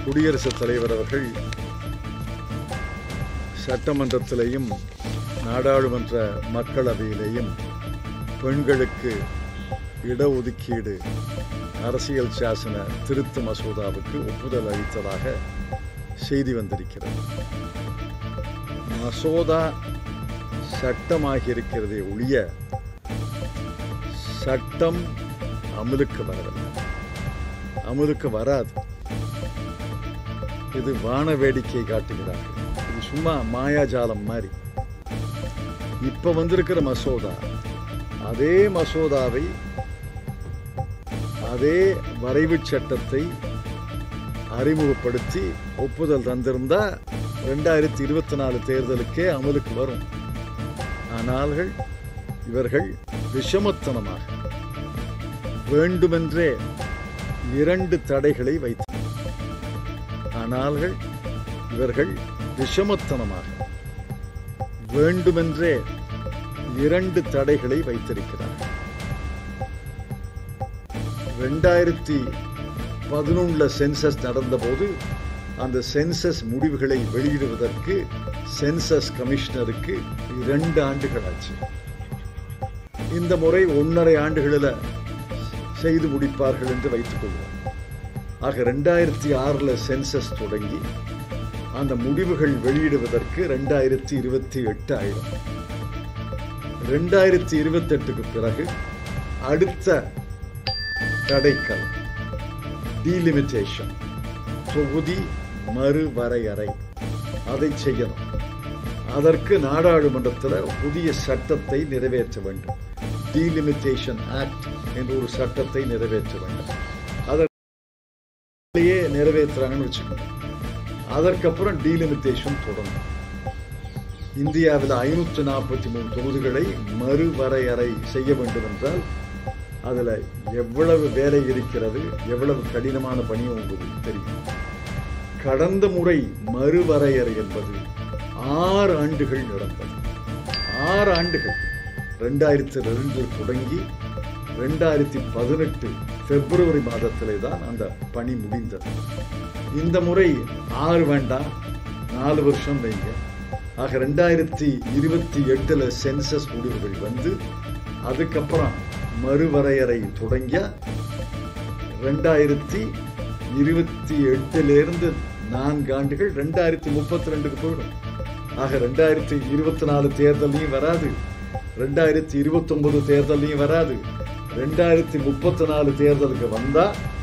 குடியரசுத் தலைவர் அவர்கள் சட்டமன்றத்திலேயும் நாடாளுமன்ற மக்களவையிலேயும் பெண்களுக்கு இடஒதுக்கீடு அரசியல் சாசன திருத்த மசோதாவுக்கு ஒப்புதல் அளித்ததாக செய்தி வந்திருக்கிறது. மசோதா சட்டமாகி இருக்கிறதே ஒழிய சட்டம் அமலுக்கு வரவில்லை, அமலுக்கு வராது. இது வான வேடிக்கை காட்டுகிறார்கள். இது சும்மா மாயாஜாலம் மாதிரி. இப்ப வந்திருக்கிற மசோதா அதே மசோதாவை அதே வரைவு சட்டத்தை அறிமுகப்படுத்தி ஒப்புதல் தந்திருந்தா 2024 தேர்தலுக்கே அமலுக்கு வரும். ஆனால் இவர்கள் விஷமத்தனமாக வேண்டுமென்றே 2 தடைகளை வைத்தனர். ஆனால் இவர்கள் விஷமத்தனமாக வேண்டுமென்றே 2 தடைகளை வைத்திருக்கிறார்கள். 2011 சென்சஸ் நடந்தபோது அந்த சென்சஸ் முடிவுகளை வெளியிடுவதற்கு சென்சஸ் கமிஷனருக்கு 2 ஆண்டுகள் ஆச்சு. இந்த முறை 1.5 ஆண்டுகளில் செய்து முடிப்பார்கள் என்று வைத்துக் கொள்வோம். ஆக 2006 சென்சஸ் தொடங்கி அந்த முடிவுகள் வெளியிடுவதற்கு 2028 ஆயிடும். 2028க்கு பிறகு அடுத்த தடைக்கல் டீலிமிட்டேஷன், தொகுதி மறுவரையறை, அதை செய்யணும். அதற்கு நாடாளுமன்றத்தில் புதிய சட்டத்தை நிறைவேற்ற வேண்டும். டீலிமிட்டேஷன் ஆக்ட் என்ற ஒரு சட்டத்தை நிறைவேற்ற வேண்டும். அதையே நிறைவேற்றுறாங்கன்னு வச்சுக்கோங்க. அதற்கப்புறம் டீலிமிட்டேஷன் தொடங்கும். இந்தியாவில் 543 தொகுதிகளை மறுவரையறை செய்ய வேண்டும் என்றால் அதில் எவ்வளவு வேலை இருக்கிறது, எவ்வளவு கடினமான பணி உங்களுக்கு தெரியும். கடந்த முறை மறுவரையறை என்பது 6 ஆண்டுகள் நடந்தது. 6 ஆண்டுகள். 2002 தொடங்கி 2018 பிப்ரவரி மாதத்திலே தான் அந்த பணி முடிந்தது. இந்த முறை 6 வேண்டாம், 4 வருஷம் வைங்க. ஆக 2028 சென்சஸ் முடிவுகள் வந்து அதுக்கப்புறம் மறுவரையறை தொடங்கிய 2028 4 ஆண்டுகள் 2032 போயிடும். ஆக 2024 தேர்தலையும் வராது, 2029 தேர்தலையும் வராது. 2034 தேர்தலுக்கு வந்தா